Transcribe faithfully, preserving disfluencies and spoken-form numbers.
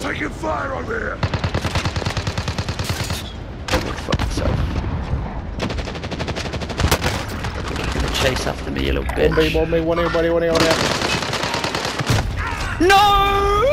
taking fire over here! Go fuck yourself. You're gonna chase after me, you little bitch. One B, one B, one here, buddy, one here, one here. No!